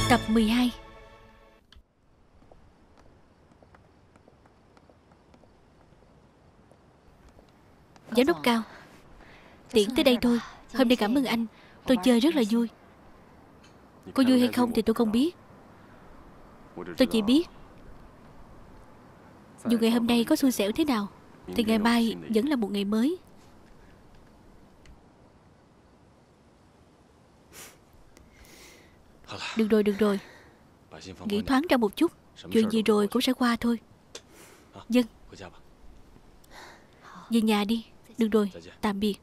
Tập 12. Giám đốc Cao, tiễn tới đây thôi. Hôm nay cảm ơn anh, tôi chơi rất là vui. Có vui hay không thì tôi không biết. Tôi chỉ biết dù ngày hôm nay có xui xẻo thế nào thì ngày mai vẫn là một ngày mới. Được rồi, nghĩ thoáng ra một chút. Chuyện gì rồi cũng sẽ qua thôi. Dân, về nhà đi. Được rồi, tạm biệt.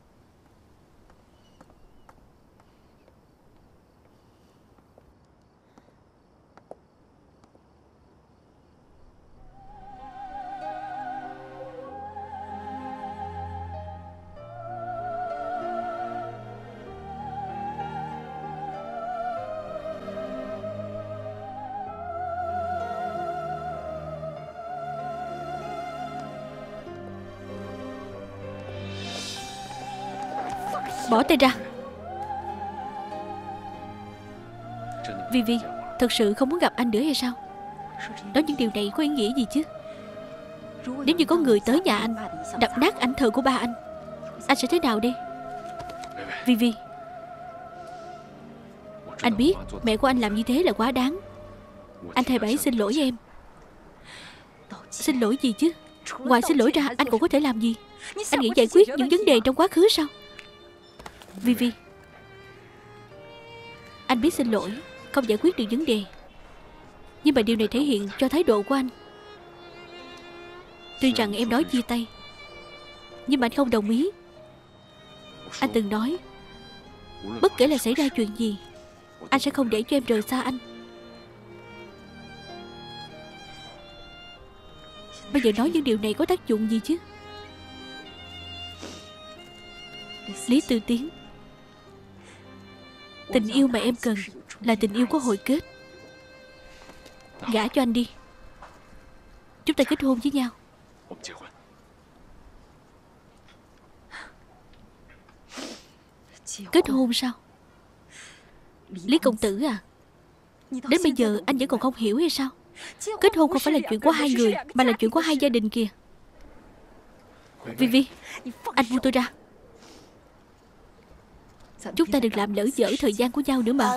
Bỏ tay ra. Vivi, thật sự không muốn gặp anh nữa hay sao? Nói những điều này có ý nghĩa gì chứ? Nếu như có người tới nhà anh đập nát ảnh thờ của ba anh sẽ thế nào đi? Vivi, anh biết mẹ của anh làm như thế là quá đáng. Anh thay bà ấy xin lỗi em. Xin lỗi gì chứ? Ngoài xin lỗi ra anh còn có thể làm gì? Anh nghĩ giải quyết những vấn đề trong quá khứ sao? Vivi, anh biết xin lỗi không giải quyết được vấn đề, nhưng mà điều này thể hiện cho thái độ của anh. Tuy rằng em nói chia tay, nhưng mà anh không đồng ý. Anh từng nói bất kể là xảy ra chuyện gì, anh sẽ không để cho em rời xa anh. Bây giờ nói những điều này có tác dụng gì chứ? Lý Tư Tiến, tình yêu mà em cần là tình yêu có hồi kết. Gả cho anh đi. Chúng ta kết hôn với nhau. Kết hôn sao? Lý công tử à, đến bây giờ anh vẫn còn không hiểu hay sao? Kết hôn không phải là chuyện của hai người, mà là chuyện của hai gia đình kìa. Vivi, anh buông tôi ra. Chúng ta đừng làm lỡ dở thời gian của nhau nữa mà.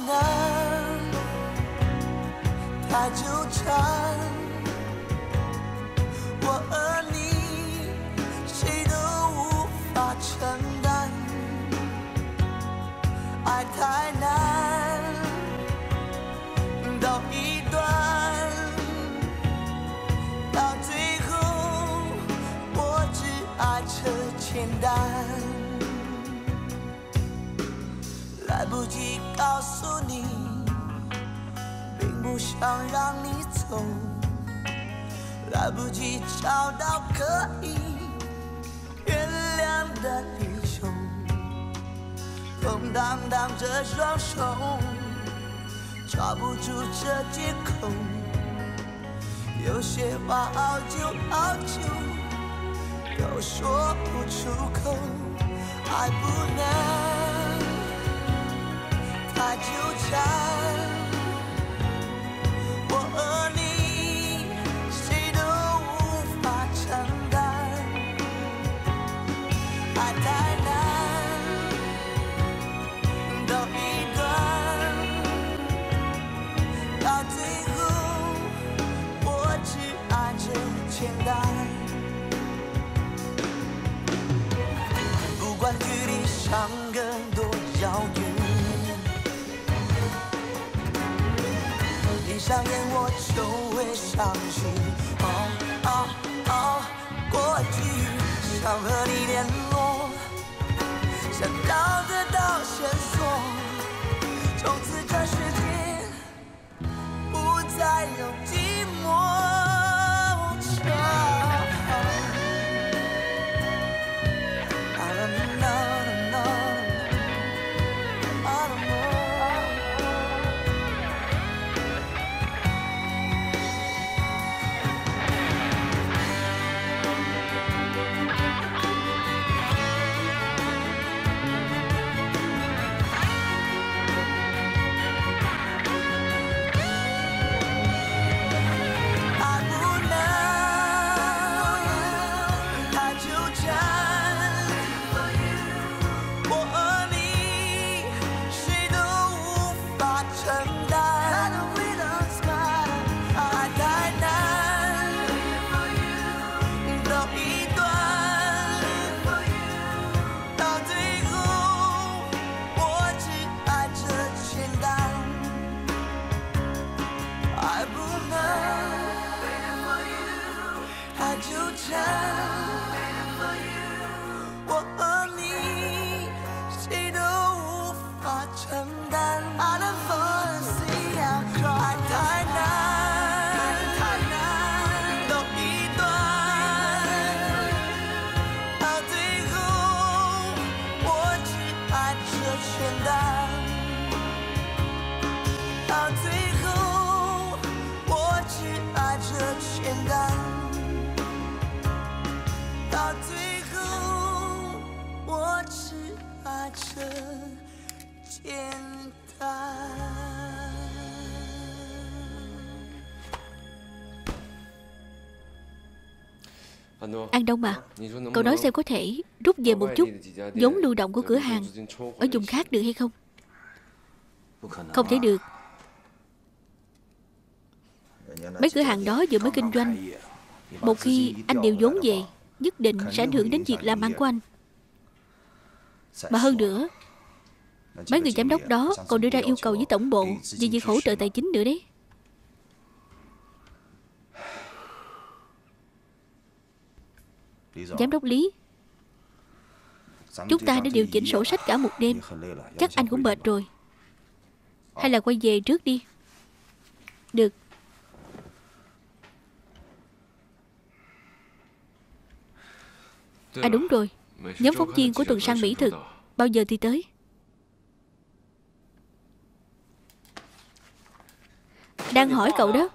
来不及告诉你，并不想让你走，来不及找到可以原谅的理由，空荡荡这双手，抓不住这借口，有些话好久好久都说不出口，爱不能太纠缠，我和你谁都无法承担，爱太难走一段，到最后我只爱着简单，不管距离相隔多遥远，闭上眼我就会想起，过去想和你联络，想要得到线索，从此这世界不再有寂寞。 An Đông à, cậu nói xem có thể rút về một chút vốn lưu động của cửa hàng ở vùng khác được hay không? Không thể được. Mấy cửa hàng đó vừa mới kinh doanh, một khi anh điều vốn về, nhất định sẽ ảnh hưởng đến việc làm ăn của anh. Mà hơn nữa, mấy người giám đốc đó còn đưa ra yêu cầu với tổng bộ về việc hỗ trợ tài chính nữa đấy. Giám đốc Lý, chúng ta đã điều chỉnh sổ sách cả một đêm, chắc anh cũng mệt rồi. Hay là quay về trước đi. Được. À đúng rồi, nhóm phóng viên của tuần săn mỹ thực bao giờ thì tới? Đang hỏi cậu đó.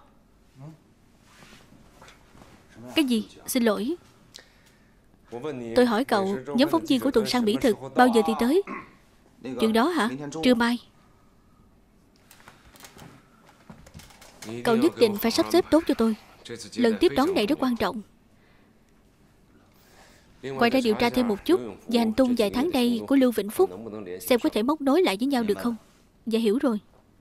Cái gì? Xin lỗi. Tôi hỏi cậu, nhóm phóng viên của tuần săn mỹ thực bao giờ thì tới? Chuyện đó hả? Trưa mai. Cậu nhất định phải sắp xếp tốt cho tôi. Lần tiếp đón này rất quan trọng. Ngoài ra điều tra thêm một chút về hành tung vài tháng đây của Lưu Vĩnh Phúc, xem có thể móc nối lại với nhau được không. Dạ hiểu rồi.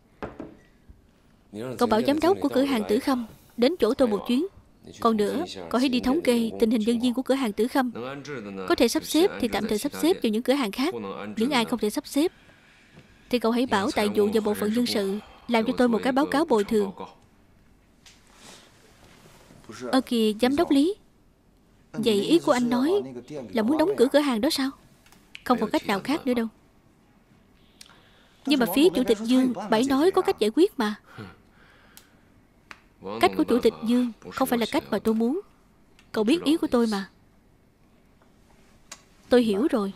Cậu bảo giám đốc của cửa hàng Tử Khâm đến chỗ tôi một chuyến. Còn nữa, cậu hãy đi thống kê tình hình nhân viên của cửa hàng Tử Khâm. Có thể sắp xếp thì tạm thời sắp xếp vào những cửa hàng khác. Những ai không thể sắp xếp thì cậu hãy bảo tài vụ và bộ phận nhân sự làm cho tôi một cái báo cáo bồi thường. Kìa giám đốc Lý, vậy ý của anh nói là muốn đóng cửa cửa hàng đó sao? Không còn cách nào khác nữa đâu. Nhưng mà phía chủ tịch Dương bảy nói có cách giải quyết mà. Cách của chủ tịch Dương không phải là cách mà tôi muốn. Cậu biết ý của tôi mà. Tôi hiểu rồi.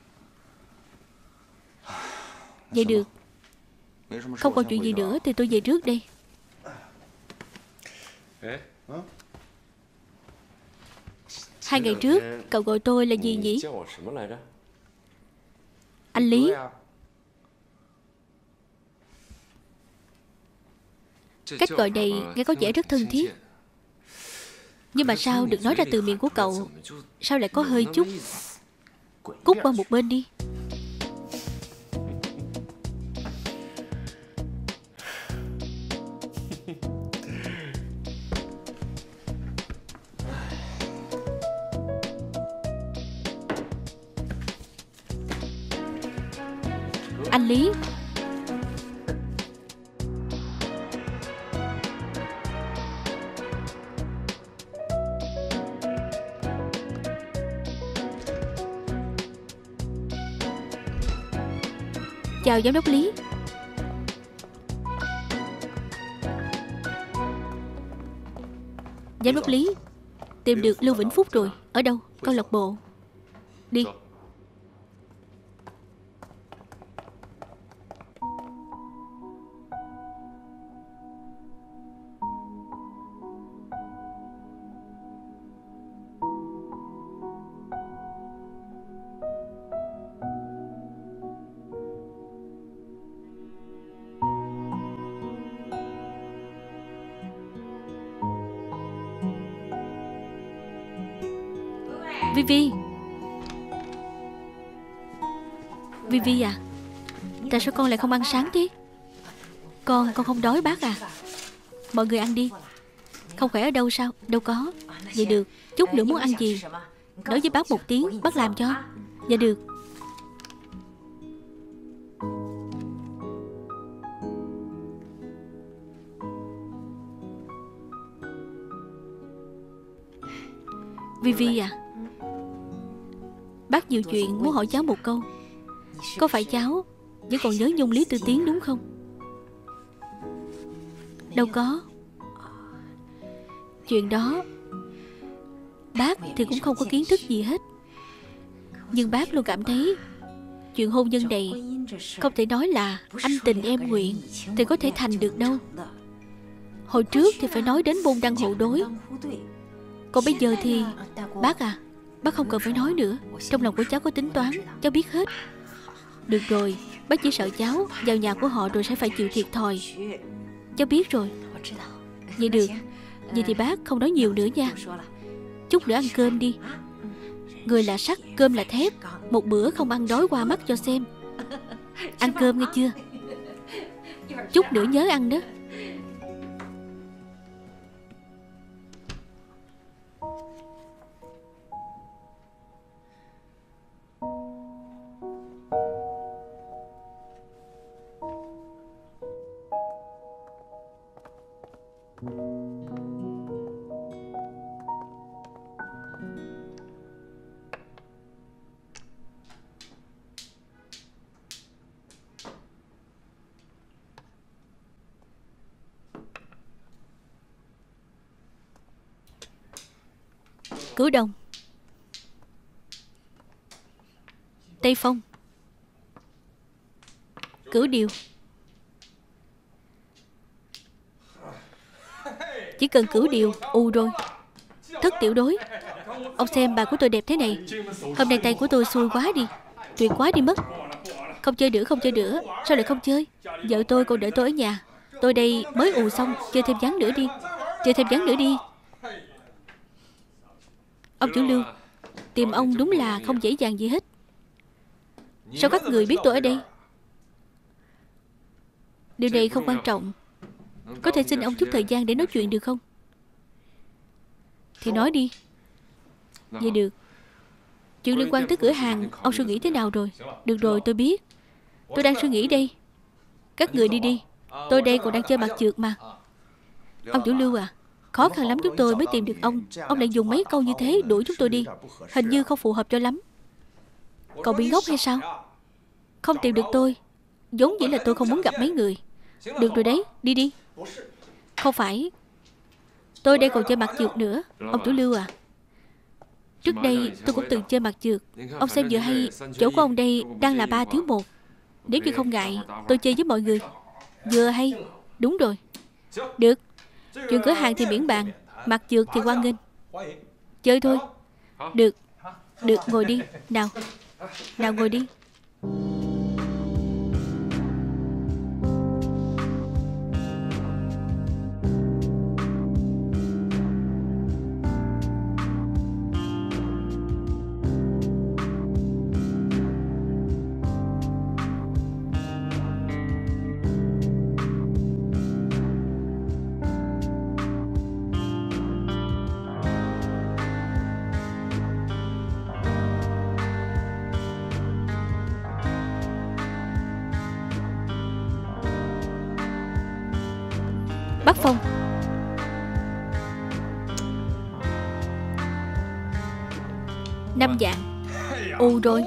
Vậy được. Không còn chuyện gì nữa thì tôi về trước đây. Hai ngày trước cậu gọi tôi là gì nhỉ? Anh Lý. Cách gọi này nghe có vẻ rất thân thiết. Nhưng mà sao được nói ra từ miệng của cậu, sao lại có hơi chút cút qua một bên đi. Anh Lý. Chào giám đốc Lý. Giám đốc Lý, tìm được Lưu Vĩnh Phúc rồi. Ở đâu? Câu lạc bộ. Đi. Vivi. Vivi à, tại sao con lại không ăn sáng thế? Con không đói bác à? Mọi người ăn đi. Không khỏe ở đâu sao? Đâu có. Vậy được, chút nữa muốn ăn gì nói với bác một tiếng, bác làm cho. Dạ được. Vivi à, bác nhiều chuyện muốn hỏi cháu một câu. Có phải cháu vẫn còn nhớ Nhung Lý Tư Tiến đúng không? Đâu có. Chuyện đó bác thì cũng không có kiến thức gì hết. Nhưng bác luôn cảm thấy chuyện hôn nhân này không thể nói là anh tình em nguyện thì có thể thành được đâu. Hồi trước thì phải nói đến môn đăng hộ đối. Còn bây giờ thì bác à, bác không cần phải nói nữa. Trong lòng của cháu có tính toán, cháu biết hết. Được rồi, bác chỉ sợ cháu vào nhà của họ rồi sẽ phải chịu thiệt thòi. Cháu biết rồi. Vậy được. Vậy thì bác không nói nhiều nữa nha. Chút nữa ăn cơm đi. Người là sắt, cơm là thép. Một bữa không ăn đói qua mắt cho xem. Ăn cơm nghe chưa? Chút nữa nhớ ăn đó. Cửu Đồng, Tây Phong, Cửu Điều. Chỉ cần Cửu Điều rồi. Thất Tiểu Đối. Ông xem bà của tôi đẹp thế này. Hôm nay tay của tôi xui quá đi. Tuyệt quá đi mất. Không chơi nữa, không chơi nữa. Sao lại không chơi? Vợ tôi còn đợi tôi ở nhà. Tôi đây mới xong. Chơi thêm ván nữa đi. Chơi thêm ván nữa đi. Ông chủ Lưu, tìm ông đúng là không dễ dàng gì hết. Sao các người biết tôi ở đây? Điều này không quan trọng. Có thể xin ông chút thời gian để nói chuyện được không? Thì nói đi. Vậy được. Chuyện liên quan tới cửa hàng, ông suy nghĩ thế nào rồi? Được rồi, tôi biết. Tôi đang suy nghĩ đây. Các người đi đi. Tôi đây còn đang chơi mặt trượt mà. Ông chủ Lưu à, khó khăn lắm chúng tôi mới tìm được ông. Ông lại dùng mấy câu như thế đuổi chúng tôi đi. Hình như không phù hợp cho lắm. Cậu bị ngốc hay sao? Không tìm được tôi giống vậy là tôi không muốn gặp mấy người. Được rồi đấy, đi đi. Không phải. Tôi đây còn chơi mặt trượt nữa. Ông chủ Lưu à, trước đây tôi cũng từng chơi mặt trượt. Ông xem vừa hay, chỗ của ông đây đang là 3 thiếu 1. Nếu như không ngại, tôi chơi với mọi người. Vừa hay. Đúng rồi. Được. Chuyện cửa hàng thì miễn bàn. Mặt trượt thì hoan nghênh. Chơi thôi. Được. Được, ngồi đi. Nào. Nào, ngồi đi. Bắc Phong. Năm dạng. Rồi.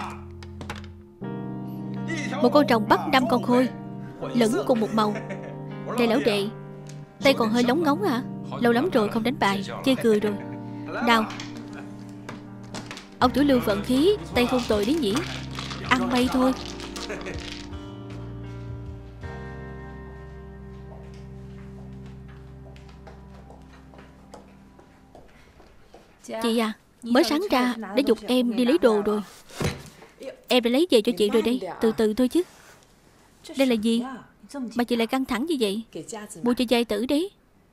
Một con rồng bắt 5 con khôi, lẫn cùng một màu. Đây lão đệ, tay còn hơi lóng ngóng hả? Lâu lắm rồi không đánh bài, chơi cười rồi. Nào. Ông chủ Lưu vận khí, tay không tồi đấy nhỉ. Ăn may thôi. Chị à, mới sáng ra đã giục em đi lấy đồ rồi. Em đã lấy về cho chị rồi đây. Từ từ thôi chứ. Đây là gì? Mà chị lại căng thẳng như vậy? Mua cho giai tử đấy.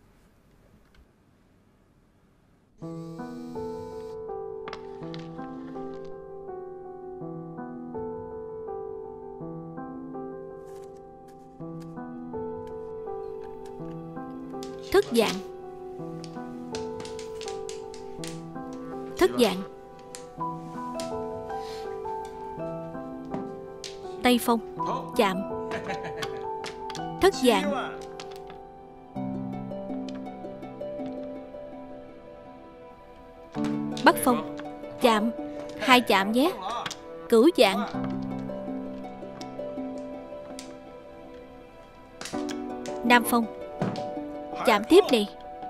Thất dạng. Thất dạng. Tây Phong. Chạm. Thất dạng. Bắc Phong. Chạm. 2 chạm nhé. Cửu dạng. Nam Phong. Chạm tiếp đi.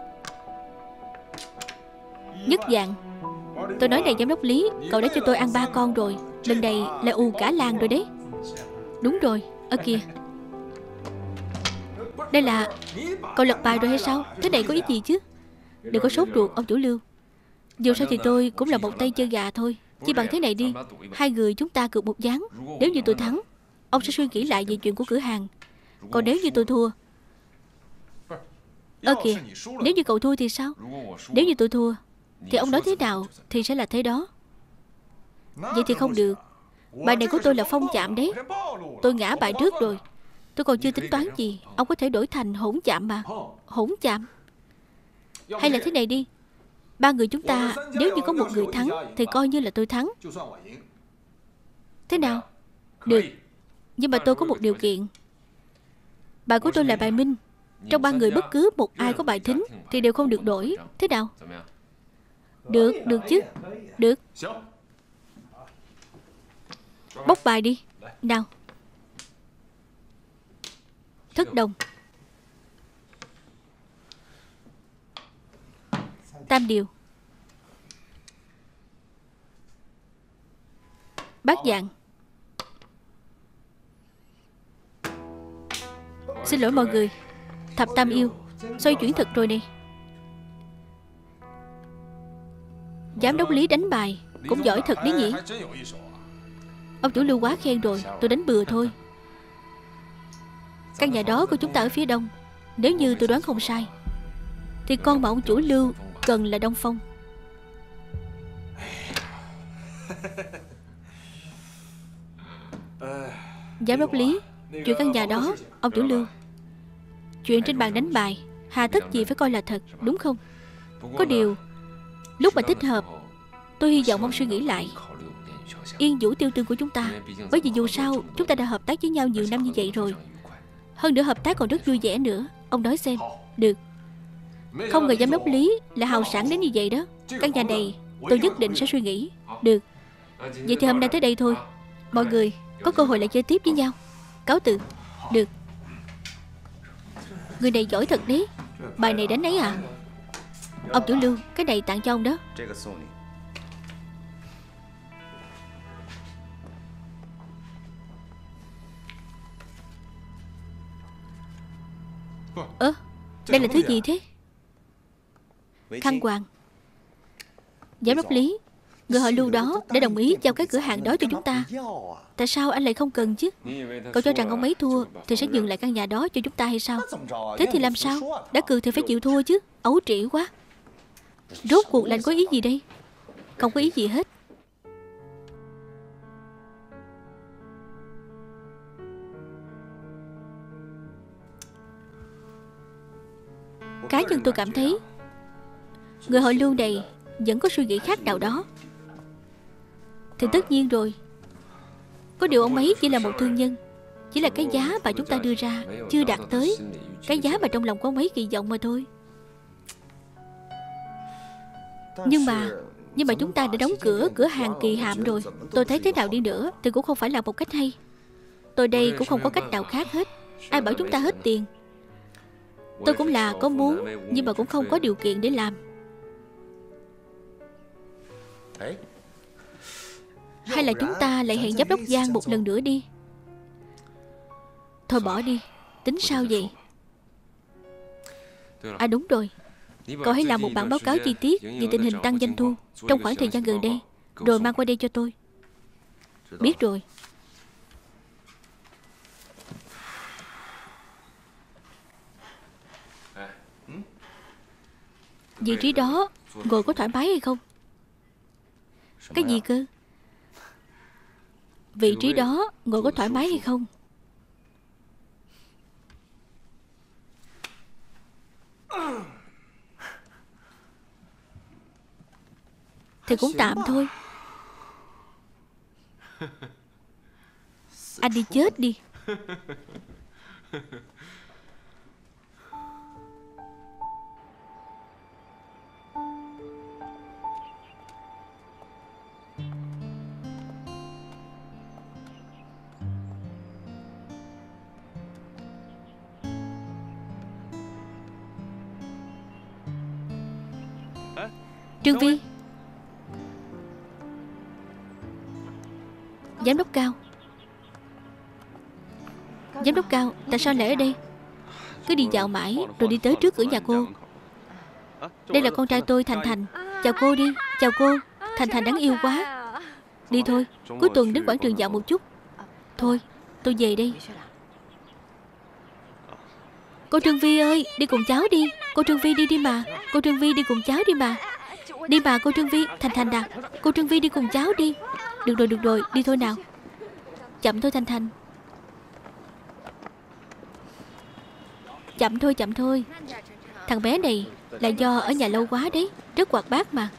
Nhất dạng. Tôi nói này giám đốc Lý, cậu đã cho tôi ăn 3 con rồi. Lần này là cả làng rồi đấy. Đúng rồi, ở kìa. Đây là... Cậu lật bài rồi hay sao? Thế này có ý gì chứ? Đừng có sốt ruột ông chủ Lưu. Dù sao thì tôi cũng là một tay chơi gà thôi. Chỉ bằng thế này đi, 2 người chúng ta cược một ván. Nếu như tôi thắng, ông sẽ suy nghĩ lại về chuyện của cửa hàng. Còn nếu như tôi thua... Kìa, nếu như cậu thua thì sao? Nếu như tôi thua, thì ông nói thế nào thì sẽ là thế đó. Vậy thì không được. Bài này của tôi là phong chạm đấy. Tôi ngã bài trước rồi. Tôi còn chưa tính toán gì. Ông có thể đổi thành hỗn chạm mà. Hỗn chạm. Hay là thế này đi, ba người chúng ta nếu như có một người thắng thì coi như là tôi thắng. Thế nào? Được. Nhưng mà tôi có một điều kiện. Bài của tôi là bài minh. Trong ba người bất cứ một ai có bài thính thì đều không được đổi. Thế nào? Được, được chứ. Được. Bốc bài đi. Nào. Thất đồng. Tam điều. Bát dạng. Xin lỗi mọi người. Thập tam yêu. Xoay chuyển thật rồi nè. Giám đốc Lý đánh bài cũng giỏi thật đấy nhỉ. Ông chủ Lưu quá khen rồi. Tôi đánh bừa thôi. Căn nhà đó của chúng ta ở phía đông. Nếu như tôi đoán không sai thì con mà ông chủ Lưu cần là Đông Phong. Giám đốc Lý, chuyện căn nhà đó, ông chủ Lưu, chuyện trên bàn đánh bài, hà tất gì phải coi là thật, đúng không? Có điều lúc mà thích hợp, tôi hy vọng ông suy nghĩ lại Yên Vũ Tiêu Tương của chúng ta. Bởi vì dù sao chúng ta đã hợp tác với nhau nhiều năm như vậy rồi. Hơn nữa hợp tác còn rất vui vẻ nữa. Ông nói xem. Được. Không ngờ giám đốc Lý là hào sảng đến như vậy đó. Căn nhà này tôi nhất định sẽ suy nghĩ. Được. Vậy thì hôm nay tới đây thôi. Mọi người có cơ hội lại chơi tiếp với nhau. Cáo từ. Được. Người này giỏi thật đấy. Bài này đánh ấy à? Ông chủ Lưu, cái này tặng cho ông đó. Đây là thứ gì thế? Khăn quàng. Giám đốc Lý, người họ Lưu đó đã đồng ý giao cái cửa hàng đó cho chúng ta. Tại sao anh lại không cần chứ? Cậu cho rằng ông ấy thua thì sẽ nhường lại căn nhà đó cho chúng ta hay sao? Thế thì làm sao? Đã cược thì phải chịu thua chứ. Ấu trĩ quá. Rốt cuộc là anh có ý gì đây? Không có ý gì hết. Cá nhân tôi cảm thấy người họ Lưu này vẫn có suy nghĩ khác nào đó. Thì tất nhiên rồi. Có điều ông ấy chỉ là một thương nhân. Chỉ là cái giá mà chúng ta đưa ra chưa đạt tới cái giá mà trong lòng của ông ấy kỳ vọng mà thôi. Nhưng mà chúng ta đã đóng cửa hàng kỳ hạn rồi. Tôi thấy thế nào đi nữa thì cũng không phải là một cách hay. Tôi đây cũng không có cách nào khác hết. Ai bảo chúng ta hết tiền. Tôi cũng là có muốn, nhưng mà cũng không có điều kiện để làm. Hay là chúng ta lại hẹn giám đốc Giang một lần nữa đi. Thôi bỏ đi. Tính sao vậy? À đúng rồi. Cậu hãy làm một bản báo cáo chi tiết về tình hình tăng doanh thu trong khoảng thời gian gần đây, rồi mang qua đây cho tôi. Biết rồi. Vị trí đó ngồi có thoải mái hay không? Cái gì cơ? Vị trí đó ngồi có thoải mái hay không? Thì cũng tạm thôi. Anh đi chết đi. Trương Vi. Giám đốc Cao. Giám đốc Cao, tại sao lại ở đây? Cứ đi dạo mãi rồi đi tới trước cửa nhà cô. Đây là con trai tôi, Thành Thành. Chào cô đi. Chào cô. Thành Thành đáng yêu quá. Đi thôi, cuối tuần đến quảng trường dạo một chút. Thôi, tôi về đây. Cô Trương Vi ơi, đi cùng cháu đi. Cô Trương Vi đi đi mà. Cô Trương Vi đi cùng cháu đi mà. Đi mà cô Trương Vi. Thành Thành à, cô Trương Vi đi cùng cháu đi. Được rồi, đi thôi nào. Chậm thôi Thành Thành. Chậm thôi. Thằng bé này là do ở nhà lâu quá đấy. Rất hoạt bát mà.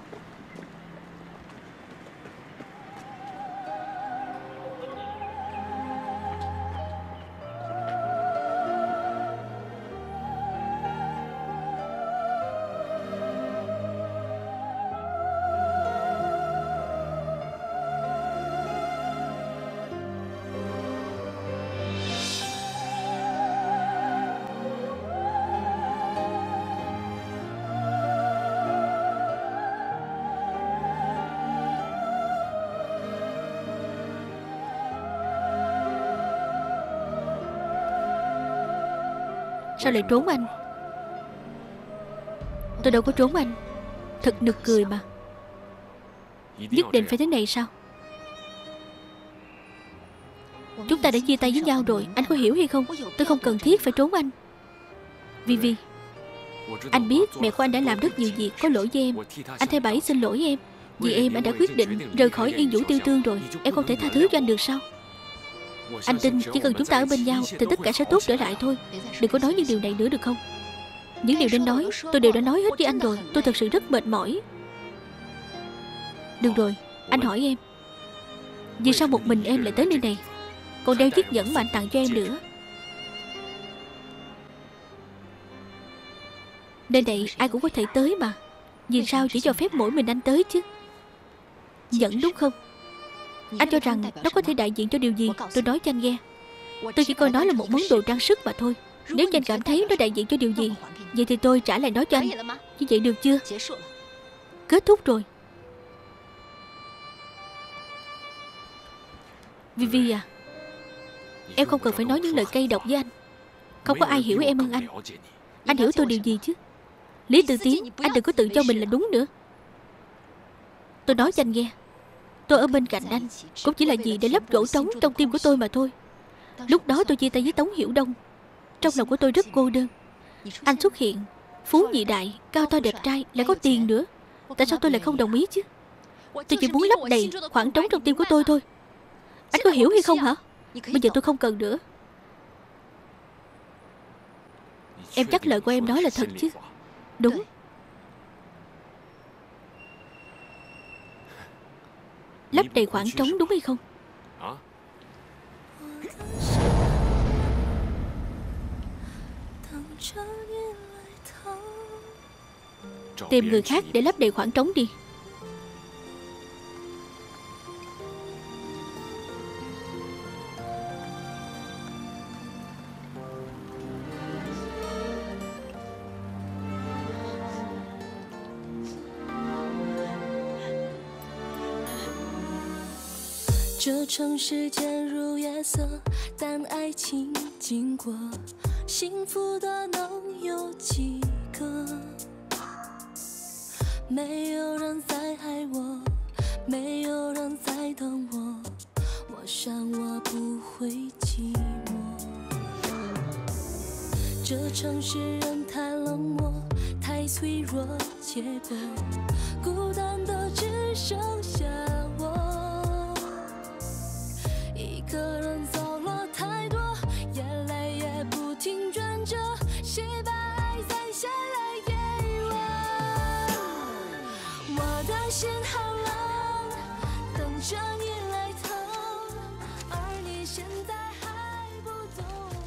Sao lại trốn anh? Tôi đâu có trốn anh. Thật nực cười mà. Nhất định phải thế này sao? Chúng ta đã chia tay với nhau rồi, anh có hiểu hay không? Tôi không cần thiết phải trốn anh. Vi, anh biết mẹ của anh đã làm rất nhiều việc có lỗi với em. Anh thay bà ấy xin lỗi em. Vì em anh đã quyết định rời khỏi Yên Vũ Tiêu Tương rồi. Em không thể tha thứ cho anh được sao? Anh tin chỉ cần chúng ta ở bên nhau thì tất cả sẽ tốt trở lại thôi. Đừng có nói những điều này nữa được không? Những điều nên nói tôi đều đã nói hết với anh rồi. Tôi thật sự rất mệt mỏi. Được rồi, anh hỏi em, vì sao một mình em lại tới nơi này, còn đeo chiếc nhẫn mà anh tặng cho em nữa? Nơi này ai cũng có thể tới mà. Vì sao chỉ cho phép mỗi mình anh tới chứ? Nhẫn đúng không? Anh cho rằng nó có thể đại diện cho điều gì? Tôi nói cho anh nghe. Tôi chỉ coi nó là một món đồ trang sức mà thôi. Nếu như anh cảm thấy nó đại diện cho điều gì, vậy thì tôi trả lại nó cho anh. Như vậy được chưa? Kết thúc rồi. Vi à, em không cần phải nói những lời cay độc với anh. Không có ai hiểu em hơn anh. Anh hiểu tôi điều gì chứ? Lý Tự Tiến, anh đừng có tự cho mình là đúng nữa. Tôi nói cho anh nghe, tôi ở bên cạnh anh cũng chỉ là vì để lấp chỗ trống trong tim của tôi mà thôi. Lúc đó tôi chia tay với Tống Hiểu Đông. Trong lòng của tôi rất cô đơn. Anh xuất hiện, phú nhị đại, cao to đẹp trai, lại có tiền nữa. Tại sao tôi lại không đồng ý chứ? Tôi chỉ muốn lấp đầy khoảng trống trong tim của tôi thôi. Anh có hiểu hay không hả? Bây giờ tôi không cần nữa. Em chắc lời của em nói là thật chứ? Đúng. Lấp đầy khoảng trống đúng hay không? Tìm người khác để lấp đầy khoảng trống đi. 这城市渐入夜色，但爱情经过，幸福的能有几个？没有人在爱我，没有人在等我，我想我不会寂寞。这城市人太冷漠，太脆弱，结果孤单的只剩下我。一个人走了太多，眼泪也不停转着，谁把爱再写来给我？我的心好冷，等着你来疼，而你现在还不懂。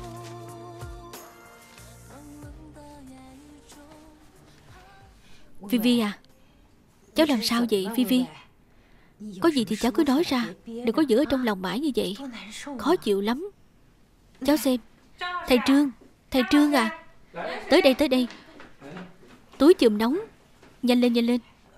冷冷的夜雨中。 Vi à, cháu làm sao vậy Vi? Có gì thì cháu cứ nói ra, đừng có giữ ở trong lòng mãi như vậy. Khó chịu lắm. Cháu xem. Thầy Trương à, tới đây. Túi chườm nóng. Nhanh lên.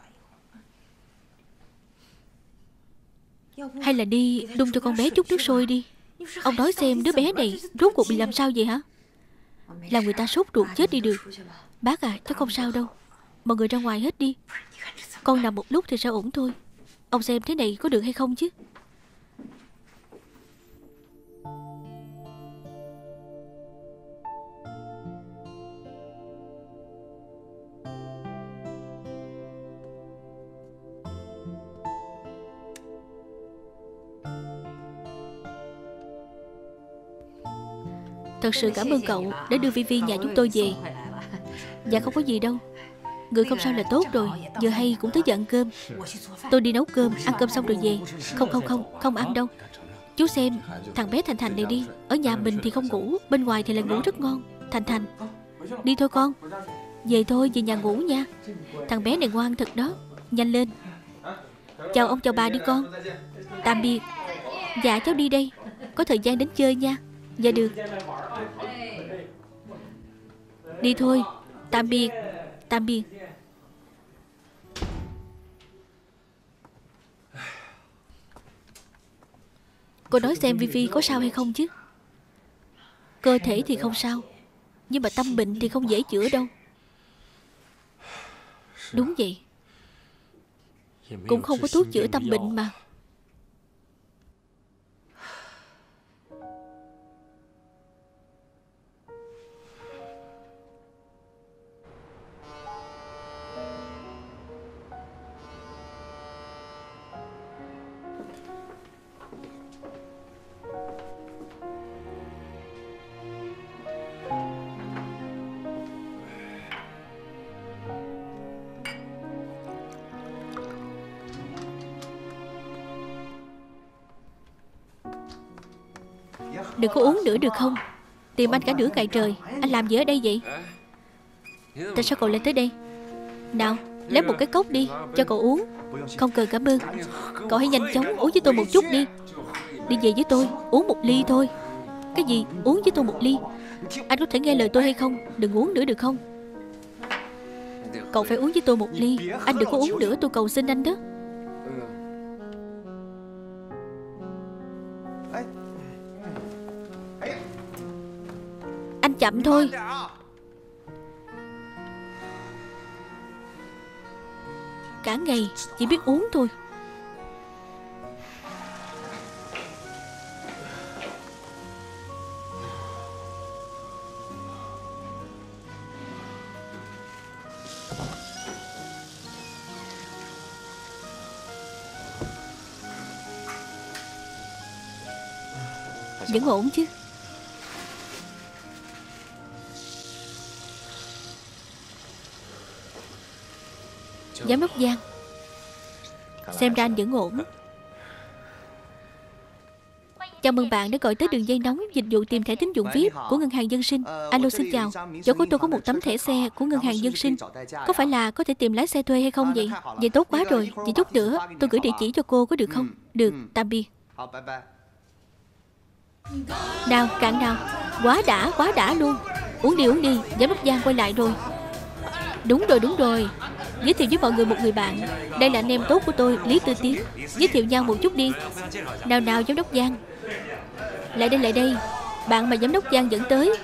Hay là đi đun cho con bé chút nước sôi đi. Ông nói xem đứa bé này rốt cuộc bị làm sao vậy hả? Làm người ta sốt ruột chết đi được. Bác à, cháu không sao đâu. Mọi người ra ngoài hết đi. Con nằm một lúc thì sẽ ổn thôi. Ông xem thế này có được hay không chứ? Thật sự cảm ơn cậu đã đưa Vi nhà chúng tôi về. Dạ không có gì đâu. Người không sao là tốt rồi. Giờ hay cũng tới giờ ăn cơm. Tôi đi nấu cơm, ăn cơm xong rồi về. Không ăn đâu. Chú xem thằng bé Thành Thành này đi. Ở nhà mình thì không ngủ, bên ngoài thì lại ngủ rất ngon. Thành đi thôi con. Về thôi, về nhà ngủ nha. Thằng bé này ngoan thật đó. Nhanh lên. Chào ông chào bà đi con. Tạm biệt. Dạ cháu đi đây. Có thời gian đến chơi nha. Dạ được. Đi thôi. Tạm biệt. Tạm biệt. Cô nói xem Vi có sao hay không chứ? Cơ thể thì không sao, nhưng mà tâm bệnh thì không dễ chữa đâu. Đúng vậy. Cũng không có thuốc chữa tâm bệnh mà. Đừng có uống nữa được không? Tìm anh cả nửa ngày trời. Anh làm gì ở đây vậy? Tại sao cậu lại tới đây? Nào, lấy một cái cốc đi, cho cậu uống. Không cần cảm ơn. Cậu hãy nhanh chóng uống với tôi một chút đi. Đi về với tôi, uống một ly thôi. Cái gì? Uống với tôi một ly? Anh có thể nghe lời tôi hay không? Đừng uống nữa được không? Cậu phải uống với tôi một ly. Anh đừng có uống nữa, tôi cầu xin anh đó. Anh chậm thôi. Cả ngày chỉ biết uống thôi. Vẫn ổn chứ? Giám đốc Giang, xem ra anh vẫn ổn. Chào mừng bạn đã gọi tới đường dây nóng dịch vụ tìm thẻ tín dụng VIP của Ngân hàng Dân Sinh. Alo, xin chào. Chỗ của tôi có một tấm thẻ xe của Ngân hàng Dân Sinh. Có phải là có thể tìm lái xe thuê hay không vậy? Vậy tốt quá rồi. Vậy chút nữa tôi gửi địa chỉ cho cô có được không? Được, tạm biệt. Nào, cạn nào. Quá đã luôn. Uống đi. Giám đốc Giang quay lại rồi. Đúng rồi. Giới thiệu với mọi người một người bạn. Đây là anh em tốt của tôi, Lý Tư Tiến. Giới thiệu nhau một chút đi. Nào giám đốc Giang. Lại đây. Bạn mà giám đốc Giang dẫn tới.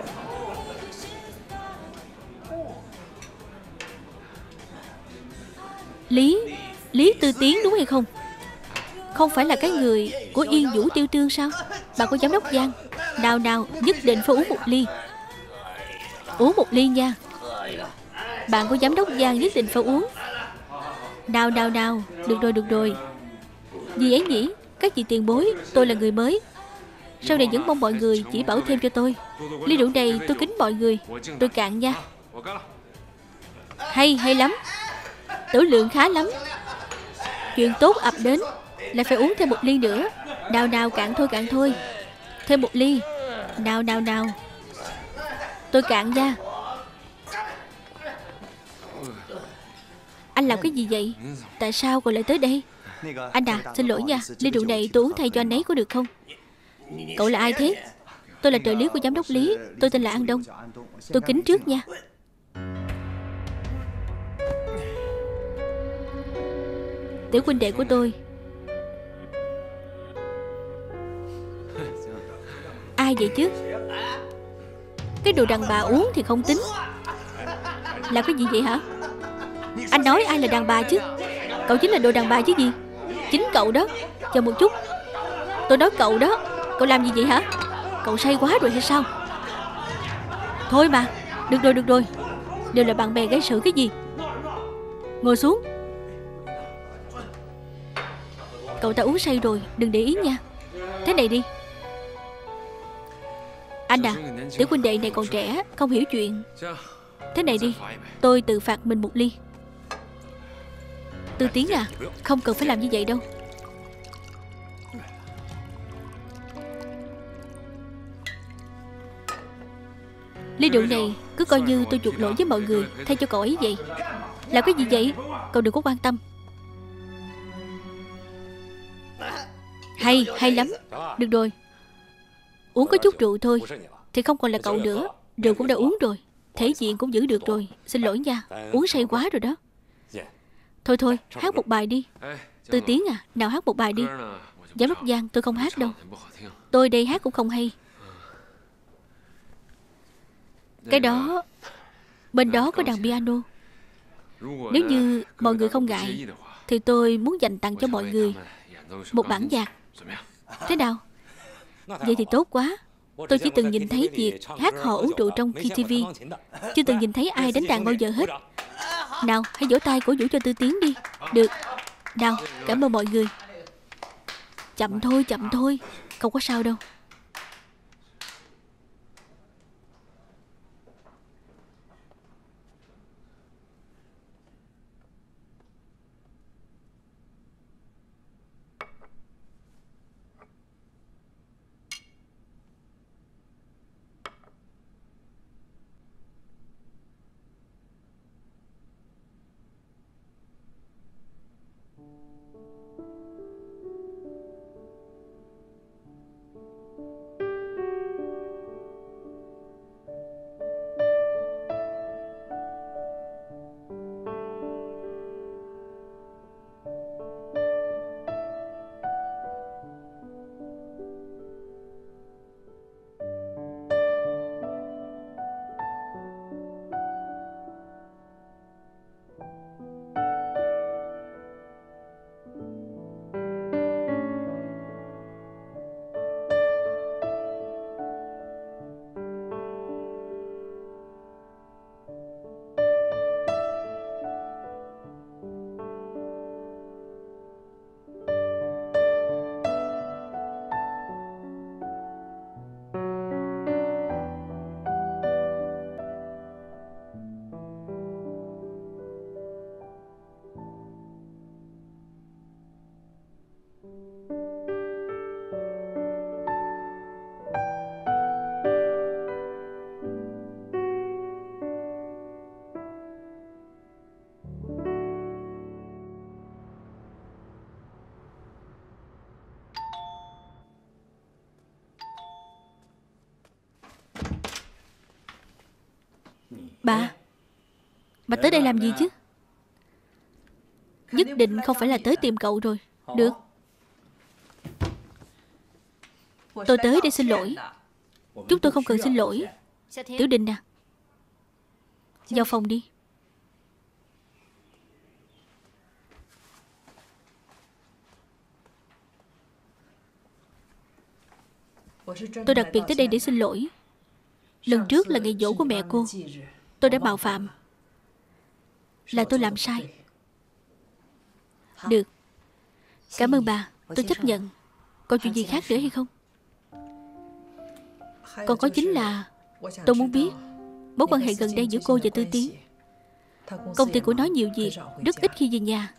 Lý Tư Tiến đúng hay không? Không phải là cái người của Yên Vũ Tiêu Tương sao? Bạn của giám đốc Giang. Nào, nhất định phải uống một ly. Uống một ly nha. Bạn của giám đốc Giang nhất định phải uống. Nào. Được rồi. Gì ấy nhỉ? Các chị tiền bối, tôi là người mới. Sau này vẫn mong mọi người chỉ bảo thêm cho tôi. Ly rượu này tôi kính mọi người. Tôi cạn nha. Hay lắm. Tử lượng khá lắm. Chuyện tốt ập đến, lại phải uống thêm một ly nữa. Nào, cạn thôi. Thêm một ly. Nào. Tôi cạn nha. Anh làm cái gì vậy? Tại sao cậu lại tới đây? Anh à, xin lỗi nha. Ly rượu này tôi uống thay cho anh ấy có được không? Cậu là ai thế? Tôi là trợ lý của giám đốc Lý. Tôi tên là An Đông. Tôi kính trước nha. Tiểu huynh đệ của tôi. Ai vậy chứ? Cái đồ đàn bà uống thì không tính. Làm cái gì vậy hả? Anh nói ai là đàn bà chứ? Cậu chính là đồ đàn bà chứ gì? Chính cậu đó. Chờ một chút. Tôi nói cậu đó. Cậu làm gì vậy hả? Cậu say quá rồi hay sao? Thôi mà. Được rồi. Đều là bạn bè gây sự cái gì? Ngồi xuống. Cậu ta uống say rồi, đừng để ý nha. Thế này đi. Anh à, tiểu huynh đệ này còn trẻ, không hiểu chuyện. Thế này đi, tôi tự phạt mình một ly. Tư Tiến à, không cần phải làm như vậy đâu. Ly rượu này cứ coi như tôi chuộc lỗi với mọi người, thay cho cậu ấy vậy. Làm cái gì vậy? Cậu đừng có quan tâm. Hay lắm. Được rồi, uống có chút rượu thôi thì không còn là cậu nữa. Rượu cũng đã uống rồi, thể diện cũng giữ được rồi. Xin lỗi nha, uống say quá rồi đó. Thôi, hát một bài đi. Tư Tiến à, nào hát một bài đi. Giám đốc Giang, tôi không hát đâu. Tôi đây hát cũng không hay. Cái đó, bên đó có đàn piano. Nếu như mọi người không ngại thì tôi muốn dành tặng cho mọi người một bản nhạc. Thế nào? Vậy thì tốt quá. Tôi chỉ từng nhìn thấy việc hát hò uống rượu trong KTV, chưa từng nhìn thấy ai đánh đàn bao giờ hết. Nào, hãy vỗ tay cổ vũ cho Tư Tiến đi. Được. Nào, cảm ơn mọi người. Chậm thôi, không có sao đâu. Bà tới đây làm gì chứ? Nhất định không phải là tới tìm cậu rồi. Được, tôi tới để xin lỗi. Chúng tôi không cần xin lỗi. Tiểu Đình à, vào phòng đi. Tôi đặc biệt tới đây để xin lỗi. Lần trước là ngày giỗ của mẹ cô, tôi đã mạo phạm. Là tôi làm sai. Được, cảm ơn bà, tôi chấp nhận. Còn chuyện gì khác nữa hay không? Còn có chính là tôi muốn biết mối quan hệ gần đây giữa cô và Tư Tiến. Công ty của nó nhiều việc, rất ít khi về nhà.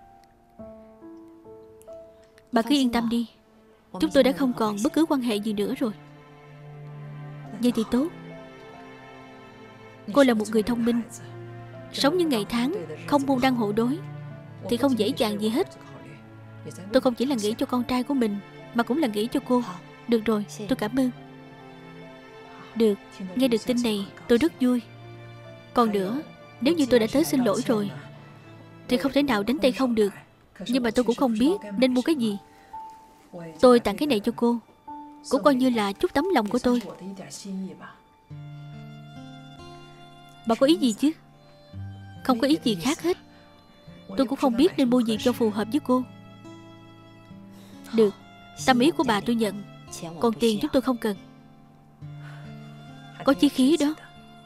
Bà cứ yên tâm đi, chúng tôi đã không còn bất cứ quan hệ gì nữa rồi. Vậy thì tốt. Cô là một người thông minh, sống những ngày tháng không môn đăng hộ đối thì không dễ dàng gì hết. Tôi không chỉ là nghĩ cho con trai của mình mà cũng là nghĩ cho cô. Được rồi, tôi cảm ơn. Được, nghe được tin này tôi rất vui. Còn nữa, nếu như tôi đã tới xin lỗi rồi thì không thể nào đến tay không được. Nhưng mà tôi cũng không biết nên mua cái gì. Tôi tặng cái này cho cô, cũng coi như là chút tấm lòng của tôi. Bà có ý gì chứ? Không có ý gì khác hết. Tôi cũng không biết nên mua gì cho phù hợp với cô. Được, tâm ý của bà tôi nhận. Còn tiền chúng tôi không cần. Có chí khí đó.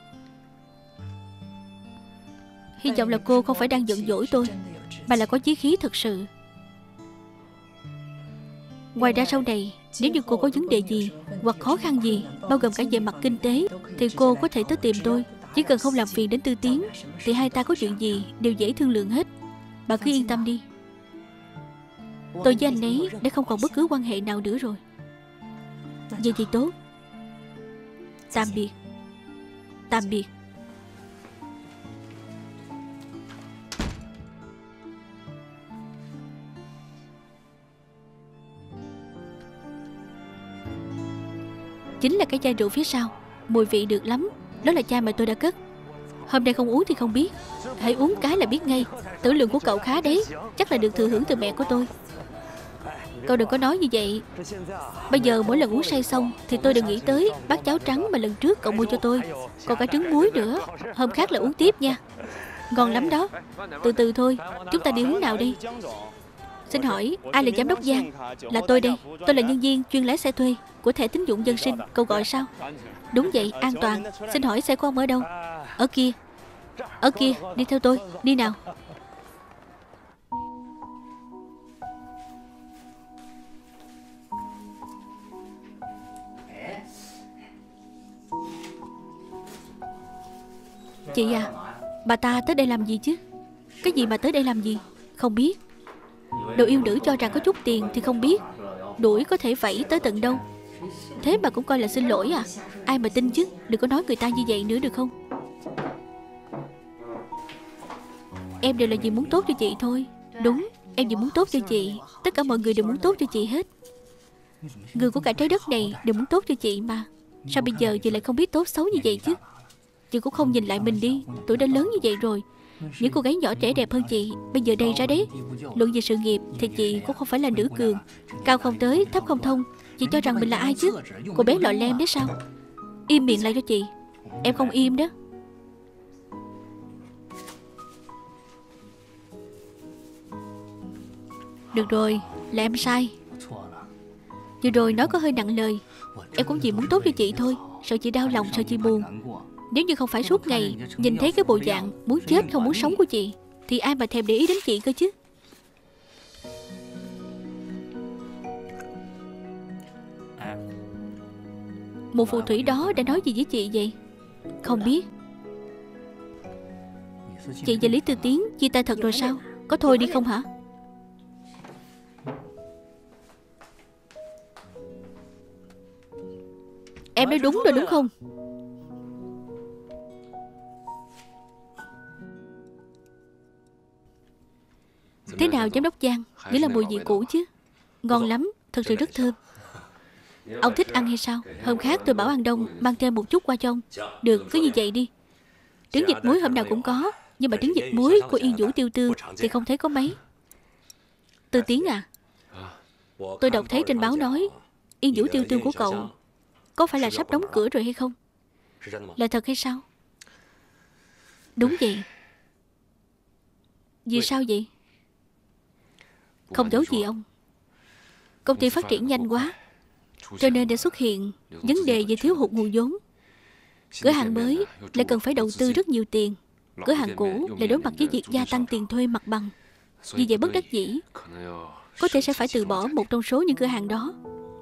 Hy vọng là cô không phải đang giận dỗi tôi, mà là có chí khí thật sự. Ngoài ra sau này, nếu như cô có vấn đề gì hoặc khó khăn gì, bao gồm cả về mặt kinh tế, thì cô có thể tới tìm tôi. Chỉ cần không làm phiền đến Tư Tiến, thì hai ta có chuyện gì đều dễ thương lượng hết. Bà cứ yên tâm đi. Tôi với anh ấy đã không còn bất cứ quan hệ nào nữa rồi. Vậy thì tốt. Tạm biệt. Tạm biệt. Chính là cái chai rượu phía sau. Mùi vị được lắm. Đó là chai mà tôi đã cất. Hôm nay không uống thì không biết, hãy uống cái là biết ngay. Tử lượng của cậu khá đấy. Chắc là được thừa hưởng từ mẹ của tôi. Cậu đừng có nói như vậy. Bây giờ mỗi lần uống say xong thì tôi đừng nghĩ tới bát cháo trắng mà lần trước cậu mua cho tôi. Còn cả trứng muối nữa. Hôm khác là uống tiếp nha. Ngon lắm đó. Từ từ thôi. Chúng ta đi hướng nào đi? Xin hỏi ai là giám đốc Giang? Là tôi đây. Tôi là nhân viên chuyên lái xe thuê của thẻ tín dụng dân sinh. Cậu gọi sao? Đúng vậy, an toàn. Xin hỏi xe của ông ở đâu? Ở kia. Ở kia, đi theo tôi. Đi nào. Chị à, bà ta tới đây làm gì chứ? Cái gì mà tới đây làm gì? Không biết. Đồ yêu nữ cho rằng có chút tiền thì không biết. Đuổi có thể vẫy tới tận đâu. Thế mà cũng coi là xin lỗi à? Ai mà tin chứ. Đừng có nói người ta như vậy nữa được không? Em đều là vì muốn tốt cho chị thôi. Đúng, em chỉ muốn tốt cho chị. Tất cả mọi người đều muốn tốt cho chị hết. Người của cả trái đất này đều muốn tốt cho chị mà. Sao bây giờ chị lại không biết tốt xấu như vậy chứ? Chị cũng không nhìn lại mình đi. Tuổi đã lớn như vậy rồi. Những cô gái nhỏ trẻ đẹp hơn chị bây giờ đầy ra đấy. Luận về sự nghiệp thì chị cũng không phải là nữ cường. Cao không tới, thấp không thông. Chị cho rằng mình là ai chứ? Cô bé lọ lem đấy sao? Im miệng lại cho chị. Em không im đó. Được rồi, là em sai. Vừa rồi nói có hơi nặng lời. Em cũng chỉ muốn tốt cho chị thôi. Sợ chị đau lòng, sợ chị buồn. Nếu như không phải suốt ngày nhìn thấy cái bộ dạng muốn chết không muốn sống của chị, thì ai mà thèm để ý đến chị cơ chứ. Một phù thủy đó đã nói gì với chị vậy? Không biết. Chị và Lý Tư Tiến chia tay thật rồi sao? Có thôi đi không hả? Em nói đúng rồi đúng không? Thế nào giám đốc Giang? Vẫn là mùi vị cũ chứ? Ngon lắm, thật sự rất thơm. Ông thích ăn hay sao? Hôm khác tôi bảo ăn đông mang thêm một chút qua cho ông. Được, cứ như vậy đi. Trứng vịt muối hôm nào cũng có. Nhưng mà trứng vịt muối của Yên Vũ Tiêu Tư thì không thấy có mấy. Tư Tiến à, tôi đọc thấy trên báo nói Yên Vũ Tiêu Tư của cậu có phải là sắp đóng cửa rồi hay không? Là thật hay sao? Đúng vậy. Vì sao vậy? Không giấu gì ông. Công ty phát triển nhanh quá, cho nên đã xuất hiện vấn đề về thiếu hụt nguồn vốn. Cửa hàng mới lại cần phải đầu tư rất nhiều tiền. Cửa hàng cũ lại đối mặt với việc gia tăng tiền thuê mặt bằng. Vì vậy bất đắc dĩ, có thể sẽ phải từ bỏ một trong số những cửa hàng đó.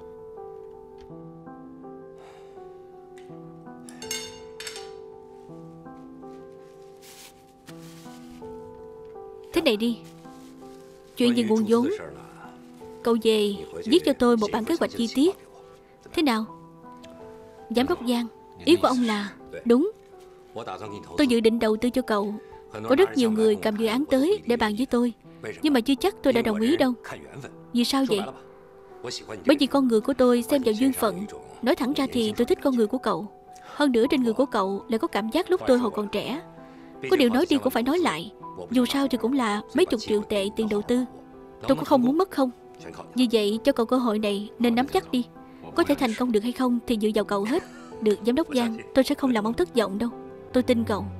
Thế này đi, chuyện về nguồn vốn, cậu về viết cho tôi một bản kế hoạch chi tiết. Thế nào? Giám đốc Giang, ý của ông là đúng. Tôi dự định đầu tư cho cậu. Có rất nhiều người cầm dự án tới để bàn với tôi, nhưng mà chưa chắc tôi đã đồng ý đâu. Vì sao vậy? Bởi vì con người của tôi xem vào duyên phận. Nói thẳng ra thì tôi thích con người của cậu. Hơn nữa trên người của cậu lại có cảm giác lúc tôi hồi còn trẻ. Có điều nói đi cũng phải nói lại, dù sao thì cũng là mấy chục triệu tệ tiền đầu tư. Tôi cũng không muốn mất không. Vì vậy cho cậu cơ hội này nên nắm chắc đi. Có thể thành công được hay không thì dựa vào cậu hết. Được giám đốc Giang, tôi sẽ không làm ông thất vọng đâu. Tôi tin cậu.